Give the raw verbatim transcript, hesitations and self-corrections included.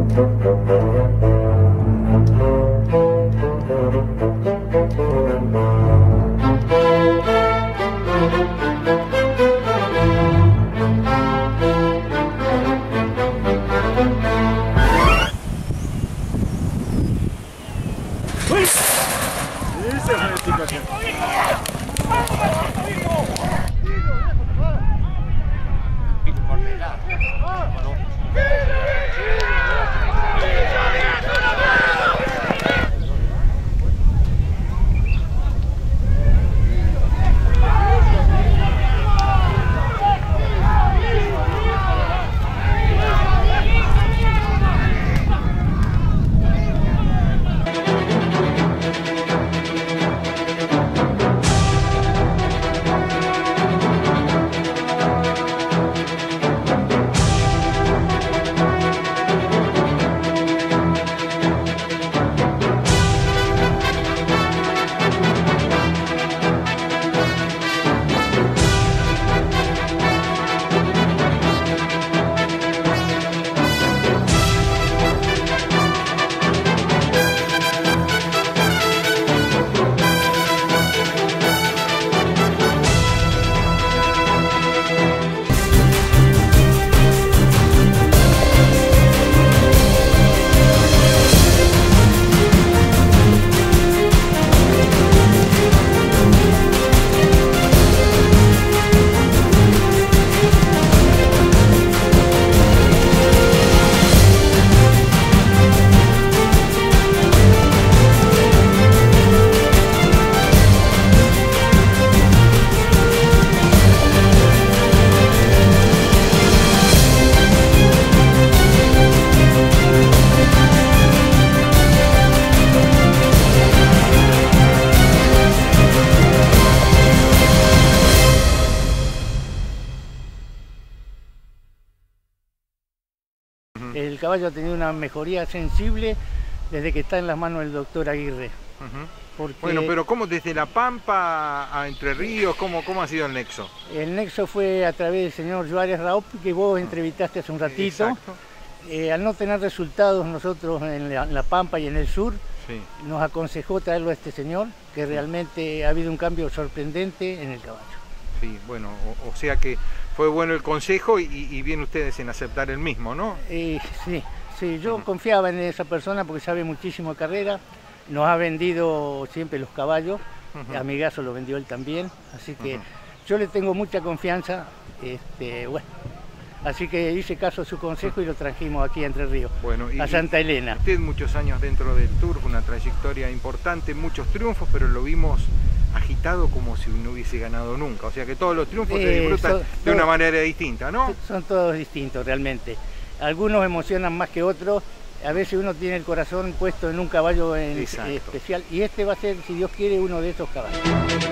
El caballo ha tenido una mejoría sensible desde que está en las manos del doctor Aguirre. Uh-huh. Porque bueno, pero ¿cómo desde La Pampa a Entre Ríos? ¿Cómo, cómo ha sido el nexo? El nexo fue a través del señor Juárez Raup, que vos entrevistaste hace un ratito. Exacto. Eh, al no tener resultados nosotros en la, en la Pampa y en el sur, sí. nos aconsejó traerlo a este señor, que realmente ha habido un cambio sorprendente en el caballo. Sí, bueno, o, o sea que fue bueno el consejo y, y bien ustedes en aceptar el mismo, ¿no? Eh, sí, sí, yo uh-huh. confiaba en esa persona porque sabe muchísimo de carrera, nos ha vendido siempre los caballos, uh-huh. a mi gaso lo vendió él también, así que uh-huh. yo le tengo mucha confianza, este, bueno, así que hice caso a su consejo y lo trajimos aquí a Entre Ríos, bueno, y, a Santa Elena. Usted muchos años dentro del Tour, una trayectoria importante, muchos triunfos, pero lo vimos agitado como si no hubiese ganado nunca, o sea que todos los triunfos eh, se disfrutan son, de todos, una manera distinta, ¿no? Son todos distintos realmente, algunos emocionan más que otros, a veces uno tiene el corazón puesto en un caballo en especial y este va a ser, si Dios quiere, uno de esos caballos.